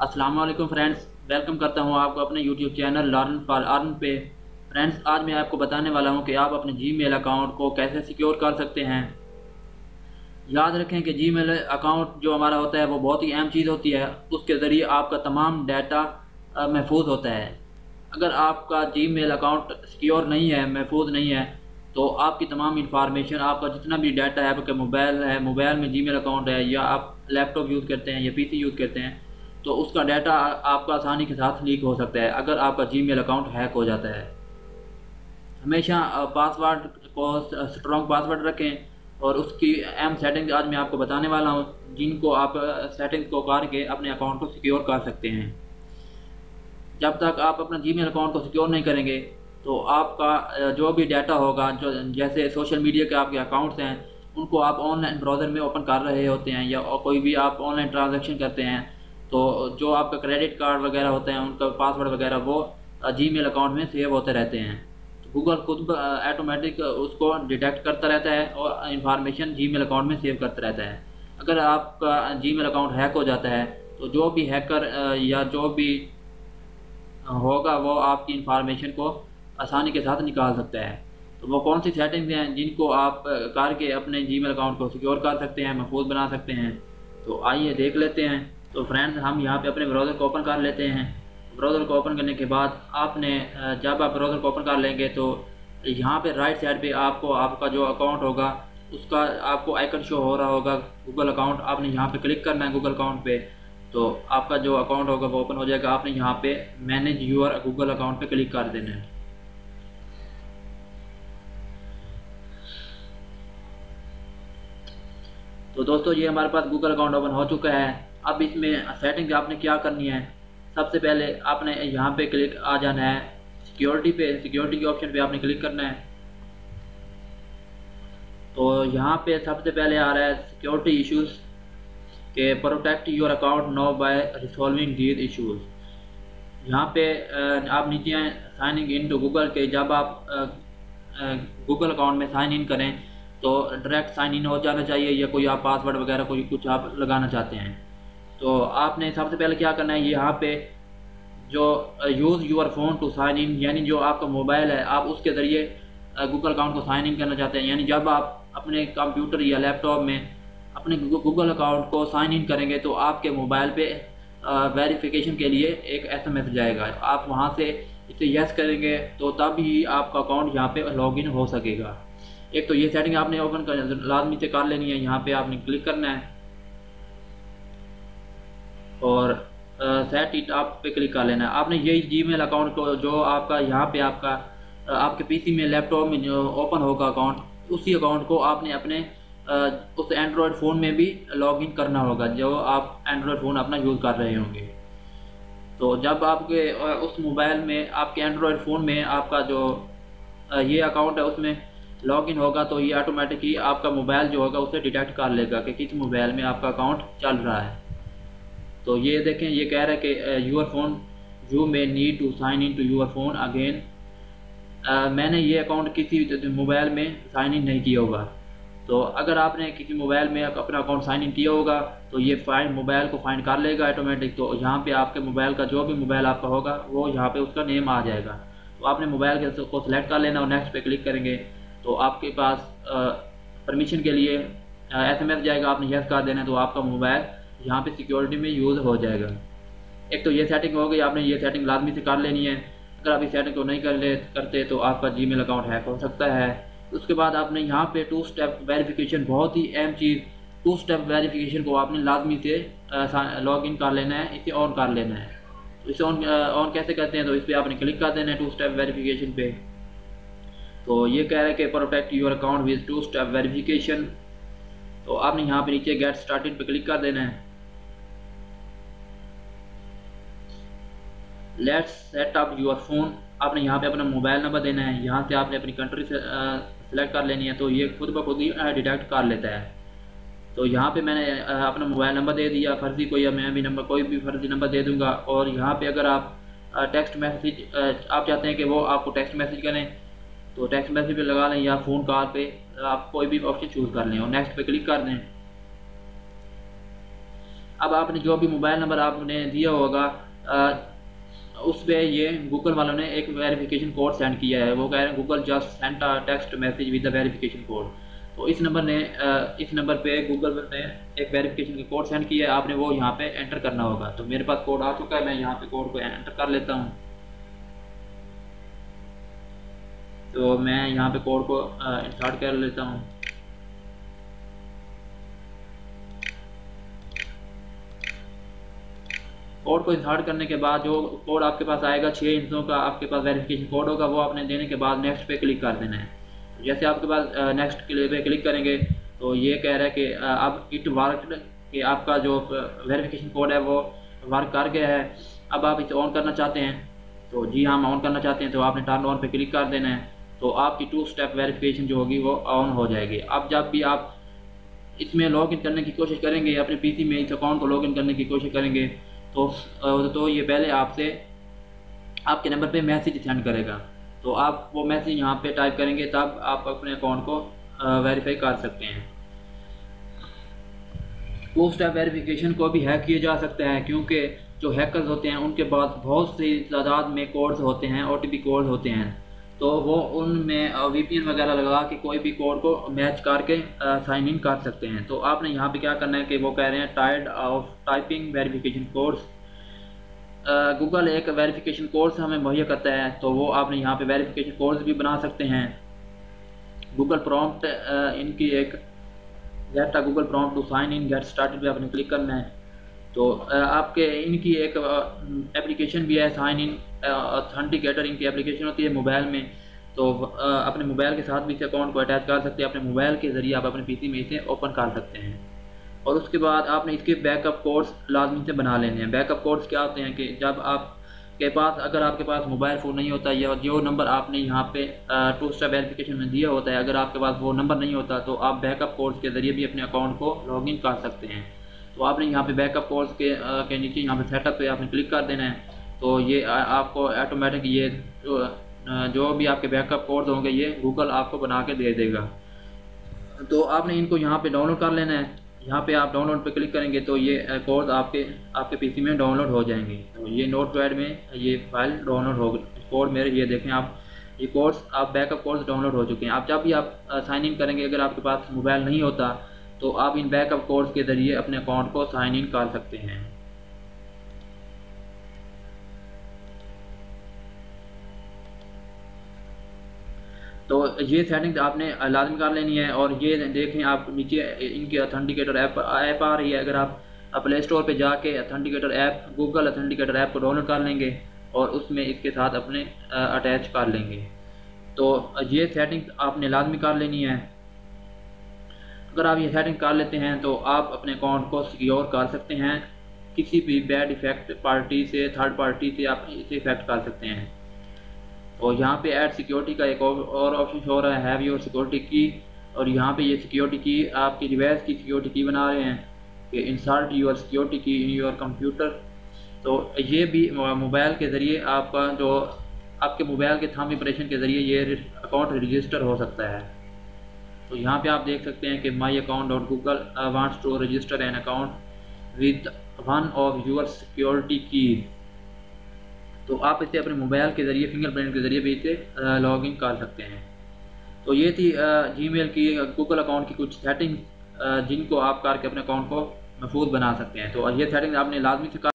अस्सलाम वालेकुम friends, welcome करता हूं आपको अपने YouTube channel learn for earn पे। फ्रेंड्स, आज मैं आपको बताने वाला हूं कि आप अपने जीमेल अकाउंट को कैसे सिक्योर कर सकते हैं। याद रखें कि जीमेल अकाउंट जो हमारा होता है वो बहुत ही अहम चीज़ होती है। उसके ज़रिए आपका तमाम डाटा महफूज होता है। अगर आपका जीमेल अकाउंट सिक्योर नहीं है, महफूज नहीं है, तो आपकी तमाम इंफॉर्मेशन, आपका जितना भी डाटा है, आपका मोबाइल है, मोबाइल में जीमेल अकाउंट है, या आप लैपटॉप यूज़ करते हैं या पीसी यूज़ करते हैं, तो उसका डाटा आपका आसानी के साथ लीक हो सकता है अगर आपका जीमेल अकाउंट हैक हो जाता है। हमेशा पासवर्ड को स्ट्रॉन्ग पासवर्ड रखें और उसकी अहम सेटिंग आज मैं आपको बताने वाला हूँ, जिनको आप सेटिंग्स को करके अपने अकाउंट को सिक्योर कर सकते हैं। जब तक आप अपना जीमेल अकाउंट को सिक्योर नहीं करेंगे तो आपका जो भी डाटा होगा, जो जैसे सोशल मीडिया के आपके अकाउंट्स हैं, उनको आप ऑनलाइन ब्राउज़र में ओपन कर रहे होते हैं या कोई भी आप ऑनलाइन ट्रांजैक्शन करते हैं, तो जो आपका क्रेडिट कार्ड वगैरह होते हैं उनका पासवर्ड वगैरह वो जीमेल अकाउंट में सेव होते रहते हैं। गूगल खुद ऑटोमेटिक उसको डिटेक्ट करता रहता है और इंफॉर्मेशन जीमेल अकाउंट में सेव करता रहता है। अगर आपका जीमेल अकाउंट हैक हो जाता है तो जो भी हैकर या जो भी होगा वो आपकी इंफॉर्मेशन को आसानी के साथ निकाल सकता है। तो वो कौन सी सेटिंग्स हैं जिनको आप करके अपने जीमेल अकाउंट को सिक्योर कर सकते हैं, महफूज बना सकते हैं, तो आइए देख लेते हैं। तो फ्रेंड्स, हम यहाँ पे अपने ब्राउज़र को ओपन कर लेते हैं। ब्राउज़र को ओपन करने के बाद आपने जब आप ब्राउज़र को ओपन कर लेंगे तो यहाँ पे राइट साइड पे आपको आपका जो अकाउंट होगा उसका आपको आइकन शो हो रहा होगा, गूगल अकाउंट। आपने यहाँ पे क्लिक करना है गूगल अकाउंट पे, तो आपका जो अकाउंट होगा वो ओपन हो जाएगा। आपने यहाँ पे मैनेज यूर गूगल अकाउंट पे क्लिक कर देना है। तो दोस्तों, ये हमारे पास गूगल अकाउंट ओपन हो चुका है। अब इसमें सेटिंग आपने क्या करनी है, सबसे पहले आपने यहाँ पे क्लिक आ जाना है सिक्योरिटी पे। सिक्योरिटी के ऑप्शन पे आपने क्लिक करना है। तो यहाँ पे सबसे पहले आ रहा है सिक्योरिटी इश्यूज के protect your account now by resolving these issues. यहाँ पे आप नीचे आए साइनिंग इन टू गूगल के। जब आप गूगल अकाउंट में साइन इन करें तो डायरेक्ट साइन इन हो जाना चाहिए, या कोई आप पासवर्ड वगैरह कोई कुछ आप लगाना चाहते हैं तो आपने सबसे पहले क्या करना है, यहाँ पे जो use your phone to sign in, यानी जो आपका मोबाइल है आप उसके ज़रिए गूगल अकाउंट को साइन इन करना चाहते हैं। यानी जब आप अपने कंप्यूटर या लैपटॉप में अपने गूगल अकाउंट को साइन इन करेंगे तो आपके मोबाइल पे वेरिफिकेशन के लिए एक SMS जाएगा। आप वहाँ से इसे यस करेंगे तो तभी आपका अकाउंट यहाँ पे लॉगिन हो सकेगा। एक तो ये सेटिंग आपने ओपन कर लाजमी से कर लेनी है। यहाँ पे आपने क्लिक करना है और सेट इट आप पे क्लिक कर लेना है। आपने यही जीमेल अकाउंट को जो आपका यहाँ पे आपके पीसी में लैपटॉप में जो ओपन होगा अकाउंट, उसी अकाउंट को आपने अपने उस एंड्रॉयड फ़ोन में भी लॉगिन करना होगा जो आप एंड्रॉयड फ़ोन अपना यूज़ कर रहे होंगे। तो जब आपके उस मोबाइल में आपके एंड्रॉयड फ़ोन में आपका जो ये अकाउंट है उसमें लॉगिन होगा तो ये ऑटोमेटिकली आपका मोबाइल जो होगा उसे डिटेक्ट कर लेगा कि किस मोबाइल में आपका अकाउंट चल रहा है। तो ये देखें, ये कह रहा है कि your phone you may need to sign in to your phone again. मैंने ये अकाउंट किसी मोबाइल में साइन इन नहीं किया होगा। तो अगर आपने किसी मोबाइल में अपना अकाउंट साइन इन किया होगा तो ये मोबाइल को फाइंड कर लेगा ऑटोमेटिक। तो यहाँ पे आपके मोबाइल का जो भी मोबाइल आपका होगा वो यहाँ पे उसका नेम आ जाएगा। तो आपने मोबाइल को सिलेक्ट कर लेना और नेक्स्ट पे क्लिक करेंगे तो आपके पास परमिशन के लिए SMS जाएगा। आपने यस कर देना है तो आपका मोबाइल यहाँ पे सिक्योरिटी में यूज़ हो जाएगा। एक तो ये सेटिंग हो गई, आपने ये सेटिंग लाजमी से कर लेनी है। अगर आप इस सेटिंग को नहीं करते तो आपका जीमेल अकाउंट हैक हो सकता है। उसके बाद आपने यहाँ पे 2 स्टेप वेरिफिकेशन, बहुत ही अहम चीज़, 2 स्टेप वेरिफिकेशन को आपने लाजमी से लॉग इन कर लेना है, इसे ऑन कर लेना है। तो इसे ऑन कैसे करते हैं, तो इस पर आपने क्लिक कर देना है 2 स्टेप वेरिफिकेशन पे। तो ये कह रहा है कि protect your account with 2 step verification. तो आपने यहाँ पे नीचे गेट स्टार्टेड पे क्लिक कर देना है। Let's set up your phone, आपने यहाँ पे अपना मोबाइल नंबर देना है। यहाँ से आपने अपनी कंट्री से सिलेक्ट कर लेनी है, तो ये खुद ब खुद ही डिटेक्ट कर लेता है। तो यहाँ पे मैंने अपना मोबाइल नंबर दे दिया फर्जी को, या मैं भी नंबर कोई भी फर्जी नंबर दे दूँगा। और यहाँ पे अगर आप टेक्स्ट मैसेज आप चाहते हैं कि वो आपको टेक्स्ट मैसेज करें तो टेक्स्ट मैसेज पे लगा लें, या फ़ोन कॉल पे आप कोई भी ऑप्शन चूज़ कर लें और नेक्स्ट पे क्लिक कर दें। अब आपने जो भी मोबाइल नंबर आपने दिया होगा उस पर ये गूगल वालों ने एक वेरिफिकेशन कोड सेंड किया है। वो कह रहे हैं Google just send a text message with the verification code. तो इस नंबर पे गूगल ने एक वेरिफिकेशन का कोड सेंड किया है, आपने वो यहाँ पे एंटर करना होगा। तो मेरे पास कोड आ चुका है, मैं यहाँ पे कोड को एंटर कर लेता हूँ। तो मैं यहाँ पे कोड को इंसर्ट कर लेता हूँ। कोड को इंसर्ट करने के बाद जो कोड आपके पास आएगा 6 हिस्सों का आपके पास वेरिफिकेशन कोड होगा, वो आपने देने के बाद नेक्स्ट पे क्लिक कर देना है। जैसे आपके पास नेक्स्ट पे क्लिक करेंगे तो ये कह रहा है कि अब इट वर्क, कि आपका जो वेरिफिकेशन कोड है वो वर्क कर गया है। अब आप इसे ऑन करना चाहते हैं तो जी हाँ, हम ऑन करना चाहते हैं तो आपने टर्न ऑन पे क्लिक कर देना है। तो आपकी 2 स्टेप वेरिफिकेशन जो होगी वो ऑन हो जाएगी। अब जब भी आप इसमें लॉगिन करने की कोशिश करेंगे, अपने पीसी में इस अकाउंट को लॉगिन करने की कोशिश करेंगे तो ये पहले आपसे आपके नंबर पे मैसेज सेंड करेगा। तो आप वो मैसेज यहाँ पे टाइप करेंगे, तब आप अपने अकाउंट को वेरीफाई कर सकते हैं। 2 स्टेप वेरिफिकेशन को भी हैक किया जा सकता है, क्योंकि जो हैकर्स होते हैं उनके पास बहुत सी तादाद में कोड्स होते हैं, OTP कोड होते हैं। तो वो उनमें VPN वगैरह लगा के कोई भी कोड को मैच करके साइन इन कर सकते हैं। तो आपने यहाँ पे क्या करना है कि वो कह रहे हैं tired of typing verification codes. Google एक वेरिफिकेशन कोड्स हमें मुहैया करता है, तो वो आपने यहाँ पे वेरिफिकेशन कोड्स भी बना सकते हैं। गूगल प्रॉम्प्ट इनकी एक get Google prompt to sign in get started पे आपने क्लिक करना है। तो आपके इनकी एक एप्लीकेशन भी है, साइन इन ऑथेंटिकेटर इनकी एप्लीकेशन होती है मोबाइल में। तो अपने मोबाइल के साथ भी इस अकाउंट को अटैच कर सकते हैं, अपने मोबाइल के ज़रिए आप अपने पीसी में इसे ओपन कर सकते हैं। और उसके बाद आपने इसके बैकअप कोड्स लाजमी से बना लेने हैं। बैकअप कोड्स क्या होते हैं कि जब आपके पास, अगर आपके पास मोबाइल फ़ोन नहीं होता या जो नंबर आपने यहाँ पे 2 स्टेप वेरिफिकेशन में दिया होता है, अगर आपके पास वो नंबर नहीं होता तो आप बैकअप कोड्स के ज़रिए भी अपने अकाउंट को लॉगिन कर सकते हैं। तो आपने यहाँ पे बैकअप कोड्स के नीचे यहाँ पे सेटअप पे आपने क्लिक कर देना है। तो ये आपको ऑटोमेटिक ये जो भी आपके बैकअप कोड्स होंगे ये गूगल आपको बना के दे देगा। तो आपने इनको यहाँ पे डाउनलोड कर लेना है। यहाँ पे आप डाउनलोड पे क्लिक करेंगे तो ये कोड आपके पीसी में डाउनलोड हो जाएंगे। तो ये नोटपैड में ये फाइल डाउनलोड हो गई, कोड मेरे ये देखें आप, ये कोड्स आप बैकअप कोड्स डाउनलोड हो चुके हैं। आप जब भी आप साइन इन करेंगे, अगर आपके पास मोबाइल नहीं होता तो आप इन बैकअप कोड्स के ज़रिए अपने अकाउंट को साइन इन कर सकते हैं। तो ये सेटिंग्स आपने लाजमी कर लेनी है। और ये देखें आप नीचे इनकी ऑथेंटिकेटर ऐप आ रही है। अगर आप प्ले स्टोर पे जाके authenticator app, Google authenticator app को डाउनलोड कर लेंगे और उसमें इसके साथ अपने अटैच कर लेंगे। तो ये सेटिंग्स आपने लाजमी कर लेनी है। अगर आप ये सेटिंग कर लेते हैं तो आप अपने अकाउंट को सिक्योर कर सकते हैं। किसी भी बैड इफेक्ट पार्टी से, थर्ड पार्टी से आप इसे इफेक्ट कर सकते हैं। और यहाँ पे ऐड सिक्योरिटी का एक और ऑप्शन शो हो रहा है, हैव योर सिक्योरिटी की। और यहाँ पे ये सिक्योरिटी की आपकी डिवाइस की सिक्योरिटी की बना रहे हैं कि इंसर्ट योर सिक्योरिटी की इन योर कंप्यूटर। तो ये भी मोबाइल के ज़रिए आपका जो आपके मोबाइल के थंब इंप्रेशन के ज़रिए ये अकाउंट रजिस्टर हो सकता है। तो यहाँ पे आप देख सकते हैं कि my account dot Google wants to register an account with one of your security key. तो आप इसे अपने मोबाइल के ज़रिए, फिंगरप्रिंट के ज़रिए भी इसे लॉगिन कर सकते हैं। तो ये थी जीमेल की, गूगल अकाउंट की कुछ सेटिंग्स जिनको आप करके अपने अकाउंट को महफूज बना सकते हैं। तो ये सेटिंग्स आपने लाजमी से